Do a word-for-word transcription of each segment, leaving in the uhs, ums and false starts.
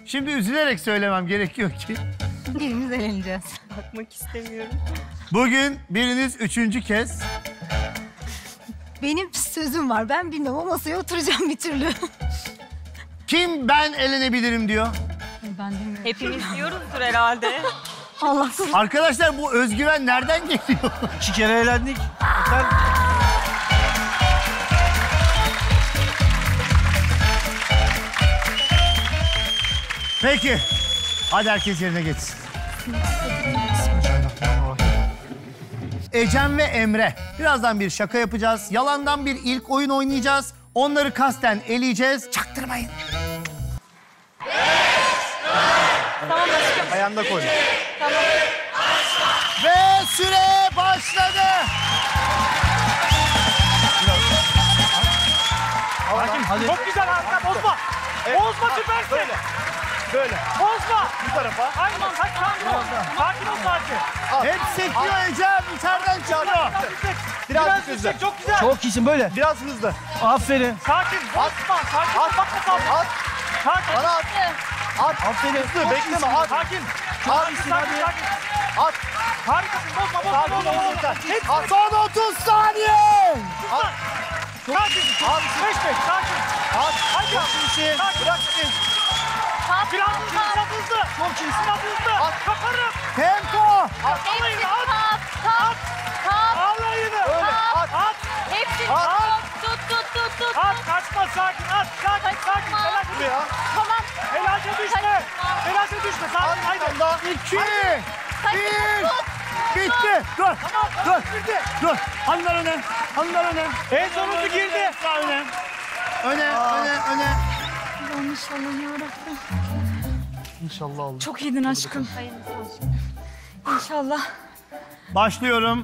Şimdi üzülerek söylemem gerekiyor ki. Birimiz eğleneceğiz. Bakmak istemiyorum. Bugün biriniz üçüncü kez. Benim sözüm var. Ben bilmem o masaya oturacağım bir türlü. Kim ben elenebilirim diyor. Ben bilmiyorum. Hepimiz diyoruzdur herhalde. Allah korusun. Arkadaşlar bu özgüven nereden geliyor? İki kere eğlendik. Yeter. Peki. Hadi herkes yerine geçsin. Ecem ve Emre. Birazdan bir şaka yapacağız. Yalandan bir ilk oyun oynayacağız. Onları kasten eleyeceğiz. Çaktırmayın. Tamam aşkım. Ayağında koy. Tamam. Ve süre başladı. Hakim, hadi. Çok güzel harika, bozma. Evet, Bozma, ha, süpersin. Böyle. Böyle. Bozma. Bu tarafa. Aynen, sakin, sakin ol. Sakin ol, sakin. Al. Hep sekiyor Ecem. İçeriden çıkıyor. Biraz yüksek. Biraz Biraz hızlı. yüksek, çok güzel. Çok iyisin böyle. Biraz hızlı. Aferin. Sakin, bozma. Sakin, At. bakma kalma. At. Sakin. Bana at. At. Aferin. Hızlı. Bekleme. At. Sakin. At. Sakin, sakin, sakin. At. Harikasın, bozma, bozma, Sakin bozma, ol bozma. yeter. Hep At. Son otuz saniye. At. sakin. At. Beş beş, sakin. At. Hadi. Çok iyisin. Sakin. Bırak şimdi. Biraz hızlı, biraz hızlı. Çok iyisin. Biraz hızlı. At. Kaparım. Tempo. Alayını at. Tap, tap, tap, Alayını. Öyle. At. At. hepsini At. tut, tut, tut, tut, tut. At, kaçma, sakin. At, sakin, sakin. Kaçma. Helal. Buraya. Tamam. Helalce düşme. Helalce düşme. At. Sakin, haydi. Daha. İki. Kaçma, Bir. tut. Bitti. Dur. Dur. Dur. Hanımlar öne. Hanımlar öne. En sonuncu girdi. Esra öne. Öne, öne, öne. Allah'ım inşallah yarabbim. İnşallah olur. Çok iyiydin aşkım. İnşallah. Başlıyorum.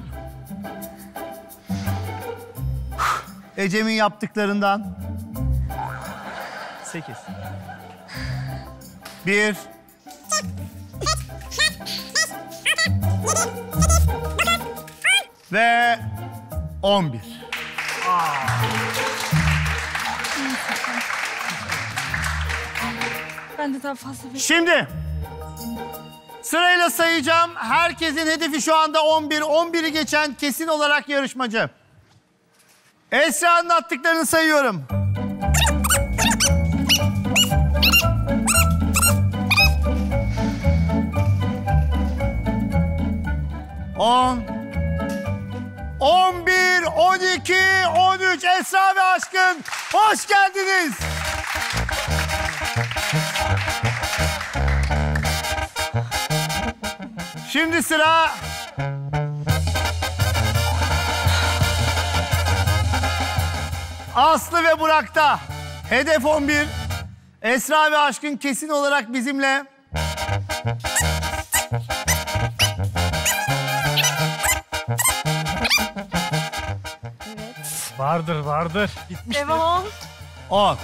Ecem'in yaptıklarından. Sekiz. Bir. Ve on bir. Ben de daha fazla bir... Şimdi sırayla sayacağım. Herkesin hedefi şu anda on bir. on biri geçen kesin olarak yarışmacı. Esra'nın attıklarını sayıyorum. On. On bir, on iki, on üç. Esra ve Aşkın hoş geldiniz. Şimdi sıra Aslı ve Burak'ta. Hedef on bir. Esra ve Aşkın kesin olarak bizimle. Vardır, vardır. Devam. on.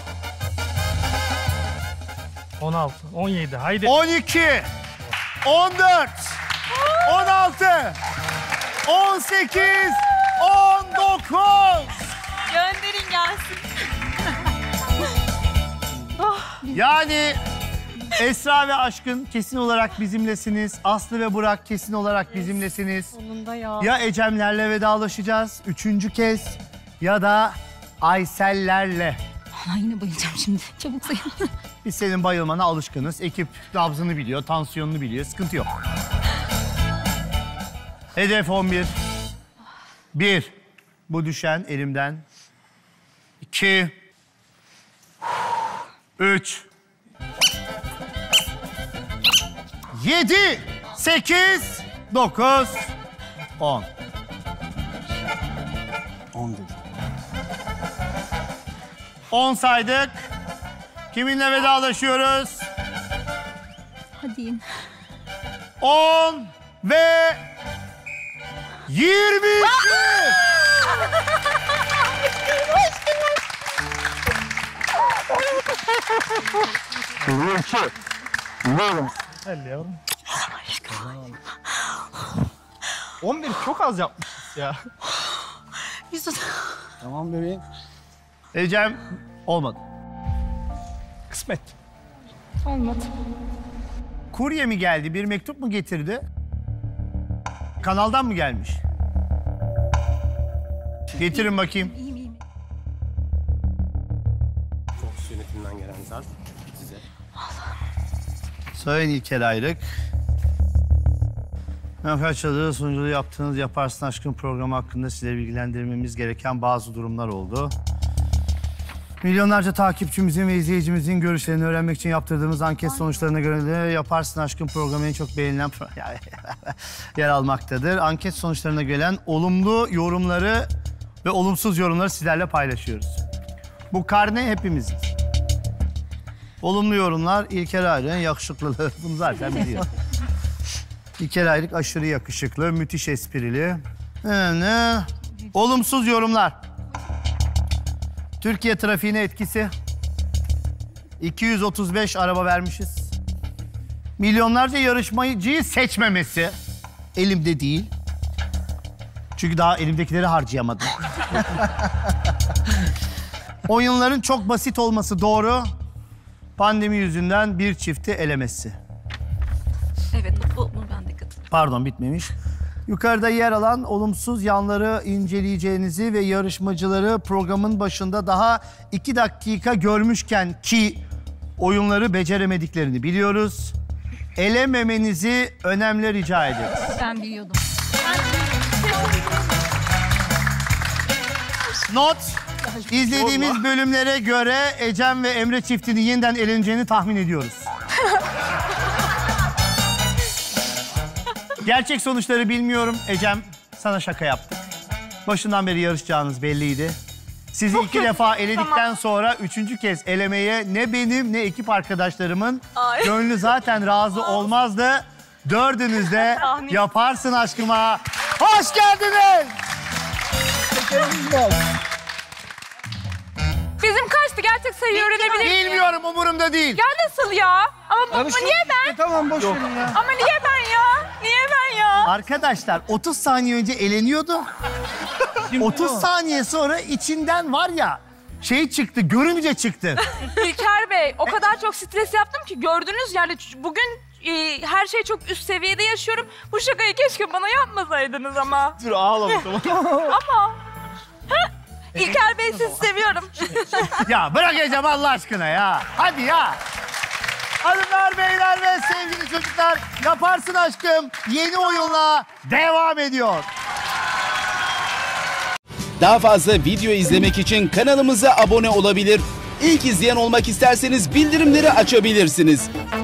on altı, on yedi, haydi. on iki. on dört. on altı. on sekiz. on dokuz. Gönderin gelsin. Yani Esra ve Aşkın kesin olarak bizimlesiniz. Aslı ve Burak kesin olarak bizimlesiniz. Sonunda ya. Ya Ecem'lerle vedalaşacağız üçüncü kez ya da Aysel'lerle. Ama yine bayılacağım şimdi. Çabuk sayın. Biz senin bayılmana alışkınız. Ekip nabzını biliyor, tansiyonunu biliyor. Sıkıntı yok. Hedef on bir. Bir. Bu düşen elimden. İki. Üç. Yedi. Sekiz. Dokuz. On. On dedi. On saydık. Kiminle vedalaşıyoruz? Hadi in. On ve yirmi iki. Hadi yavrum. On bir çok az yapmışız ya. Yusuf. Tamam bebeğim. Ecem olmadı. Kısmet. Olmadı. Kurye mi geldi? Bir mektup mu getirdi? Kanaldan mı gelmiş? Getirin bakayım. İyiyim iyiyim. Fox yönetiminden gelen zarf size. Sayın İlker Ayrık. Kaçadığı sunuculuğu yaptığınız Yaparsın Aşkın programı hakkında size bilgilendirmemiz gereken bazı durumlar oldu. Milyonlarca takipçimizin ve izleyicimizin görüşlerini öğrenmek için yaptırdığımız anket sonuçlarına göre de Yaparsın Aşkın programı en çok beğenilen pro- yer almaktadır. Anket sonuçlarına gelen olumlu yorumları ve olumsuz yorumları sizlerle paylaşıyoruz. Bu karne hepimizin. Olumlu yorumlar İlker Ayrık'ın yakışıklılığı. Bunu zaten biliyor. İlker Ayrık aşırı yakışıklı, müthiş esprili. Ne? Olumsuz yorumlar. Türkiye trafiğine etkisi. iki yüz otuz beş araba vermişiz. Milyonlarca yarışmacıyı seçmemesi. Elimde değil. Çünkü daha elimdekileri harcayamadım. Oyunların çok basit olması doğru. Pandemi yüzünden bir çifti elemesi. Evet bu, bu ben de katılıyorum. Pardon, bitmemiş. Yukarıda yer alan olumsuz yanları inceleyeceğinizi ve yarışmacıları programın başında daha iki dakika görmüşken ki oyunları beceremediklerini biliyoruz. Elememenizi önemli rica ederiz. Ben biliyordum. Not, izlediğimiz bölümlere göre Ecem ve Emre çiftinin yeniden eleneceğini tahmin ediyoruz. Gerçek sonuçları bilmiyorum. Ecem, sana şaka yaptık. Başından beri yarışacağınız belliydi. Sizi Çok iki kötü. defa eledikten Tamam. sonra üçüncü kez elemeye ne benim ne ekip arkadaşlarımın Ay. gönlü zaten razı olmazdı. Dördünüz de Tahmin. Yaparsın Aşkıma. Hoş geldiniz. Bizim kaçtı? Gerçek sayıyı öğrenebilir miyim? Bilmiyorum, umurumda değil. Ya nasıl ya? Ama, ama Abi şu- niye ben? Tamam boş verin ya. Ama niye ben ya? Niye ben ya? Arkadaşlar otuz saniye önce eleniyordu. otuz saniye sonra içinden var ya şey çıktı, görümce çıktı. İlker Bey, o kadar çok stres yaptım ki gördünüz yani bugün e, her şey çok üst seviyede yaşıyorum. Bu şakayı keşke bana yapmasaydınız ama. Dur ağlama tamam. Ama. Heh, İlker Bey sizi seviyorum. Ya bırak Ecem Allah aşkına ya. Hadi ya. Hanımlar, beyler ve sevgili çocuklar, Yaparsın Aşkım yeni oyunla devam ediyor. Daha fazla video izlemek için kanalımıza abone olabilir. İlk izleyen olmak isterseniz bildirimleri açabilirsiniz.